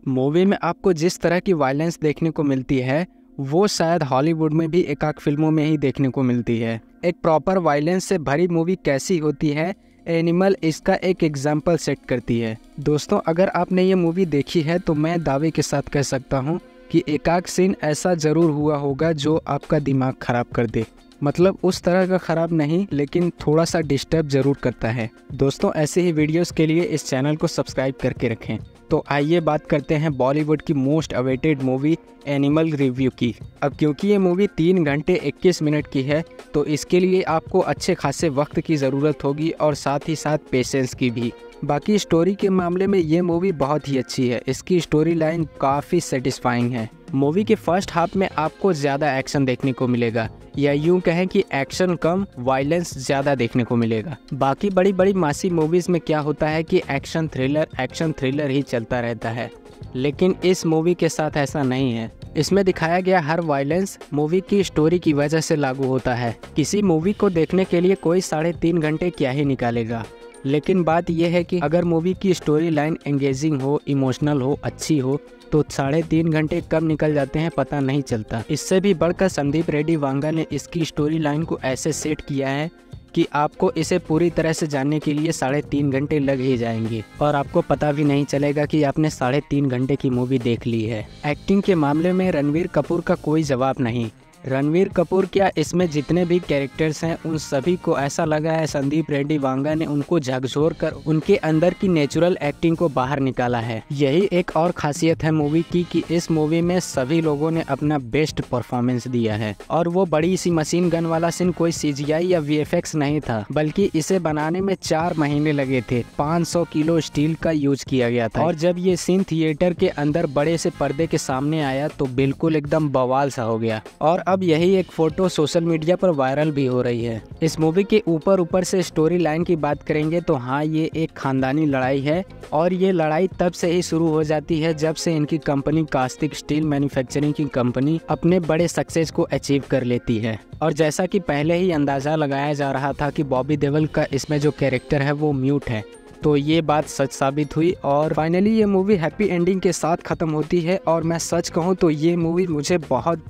Movie में आपको जिस तरह की वायलेंस देखने को मिलती है वो शायद हॉलीवुड में भी एकाक फिल्मों में ही देखने को मिलती है। एक प्रॉपर वायलेंस से भरी मूवी कैसी होती है, एनिमल इसका एक एग्जाम्पल सेट करती है। दोस्तों, अगर आपने ये मूवी देखी है तो मैं दावे के साथ कह सकता हूँ कि एकाक सीन ऐसा ज़रूर हुआ होगा जो आपका दिमाग ख़राब कर दे। मतलब उस तरह का ख़राब नहीं, लेकिन थोड़ा सा डिस्टर्ब ज़रूर करता है। दोस्तों, ऐसे ही वीडियोस के लिए इस चैनल को सब्सक्राइब करके रखें। तो आइए बात करते हैं बॉलीवुड की most awaited movie Animal review की। अब क्योंकि ये मूवी 3 घंटे 21 मिनट की है तो इसके लिए आपको अच्छे खासे वक्त की ज़रूरत होगी और साथ ही साथ पेशेंस की भी। बाकी स्टोरी के मामले में ये मूवी बहुत ही अच्छी है। इसकी स्टोरी लाइन काफ़ी सेटिस्फाइंग है। मूवी के फर्स्ट हाफ में आपको ज़्यादा एक्शन देखने को मिलेगा, या यूँ कहें कि एक्शन कम वायलेंस ज़्यादा देखने को मिलेगा। बाकी बड़ी बड़ी मासी मूवीज़ में क्या होता है कि एक्शन थ्रिलर ही चलता रहता है, लेकिन इस मूवी के साथ ऐसा नहीं है। इसमें दिखाया गया हर वायलेंस मूवी की स्टोरी की वजह से लागू होता है। किसी मूवी को देखने के लिए कोई 3.5 घंटे क्या ही निकालेगा, लेकिन बात यह है कि अगर मूवी की स्टोरी लाइन एंगेजिंग हो, इमोशनल हो, अच्छी हो तो 3.5 घंटे कब निकल जाते हैं पता नहीं चलता। इससे भी बढ़कर संदीप रेड्डी वांगा ने इसकी स्टोरी लाइन को ऐसे सेट किया है कि आपको इसे पूरी तरह से जानने के लिए 3.5 घंटे लग ही जाएंगे और आपको पता भी नहीं चलेगा कि आपने 3.5 घंटे की मूवी देख ली है। एक्टिंग के मामले में रणवीर कपूर का कोई जवाब नहीं। रणवीर कपूर क्या, इसमें जितने भी कैरेक्टर्स हैं उन सभी को ऐसा लगा है संदीप रेड्डी वांगा ने उनको झकझोर कर उनके अंदर की नेचुरल एक्टिंग को बाहर निकाला है। यही एक और खासियत है मूवी की कि इस मूवी में सभी लोगों ने अपना बेस्ट परफॉर्मेंस दिया है। और वो बड़ी सी मशीन गन वाला सीन कोई CGI या VFX नहीं था, बल्कि इसे बनाने में 4 महीने लगे थे। 500 किलो स्टील का यूज किया गया था और जब ये सीन थिएटर के अंदर बड़े से पर्दे के सामने आया तो बिल्कुल एकदम बवाल सा हो गया। और अब यही एक फोटो सोशल मीडिया पर वायरल भी हो रही है। इस मूवी के ऊपर से स्टोरी लाइन की बात करेंगे तो हाँ, ये एक खानदानी लड़ाई है और ये लड़ाई तब से ही शुरू हो जाती है जब से इनकी कंपनी कास्टिक स्टील मैन्युफैक्चरिंग की कंपनी अपने बड़े सक्सेस को अचीव कर लेती है। और जैसा कि पहले ही अंदाजा लगाया जा रहा था कि बॉबी देओल का इसमें जो कैरेक्टर है वो म्यूट है, तो ये बात सच साबित हुई और फाइनली ये मूवी हैप्पी एंडिंग के साथ ख़त्म होती है। और मैं सच कहूँ तो ये मूवी मुझे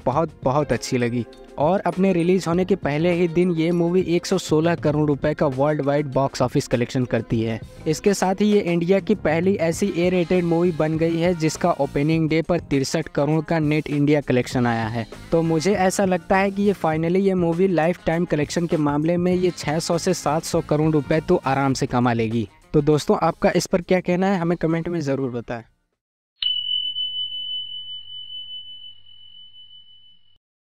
बहुत अच्छी लगी और अपने रिलीज़ होने के पहले ही दिन ये मूवी 116 करोड़ रुपए का worldwide box office collection करती है। इसके साथ ही ये इंडिया की पहली ऐसी A-रेटेड मूवी बन गई है जिसका ओपनिंग डे पर 63 करोड़ का नेट इंडिया कलेक्शन आया है। तो मुझे ऐसा लगता है कि ये फाइनली ये मूवी लाइफ टाइम कलेक्शन के मामले में ये 600 से 700 करोड़ रुपए तो आराम से कमा लेगी। तो दोस्तों, आपका इस पर क्या कहना है हमें कमेंट में ज़रूर बताएं।